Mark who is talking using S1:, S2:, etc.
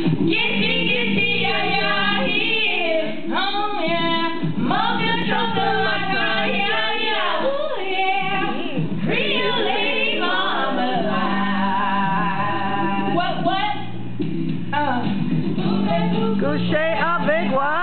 S1: yeah, yeah, yeah. Oh, yeah. More control than my car, yeah, yeah. Oh, yeah. Real lady marmalade. What? Coucher avec moi.